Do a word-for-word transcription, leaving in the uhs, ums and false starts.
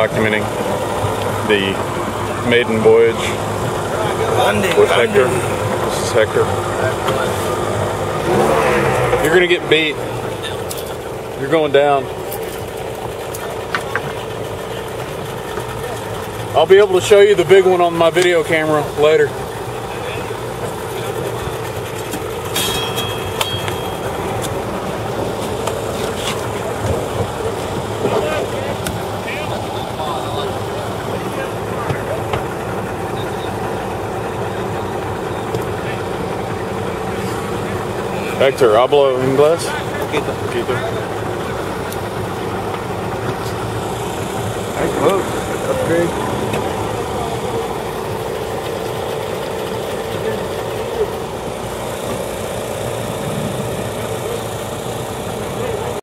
documenting the maiden voyage with Hector. This is Hector. You're gonna get beat. You're going down. I'll be able to show you the big one on my video camera later. Hector, hablo inglés? Poquito. Poquito.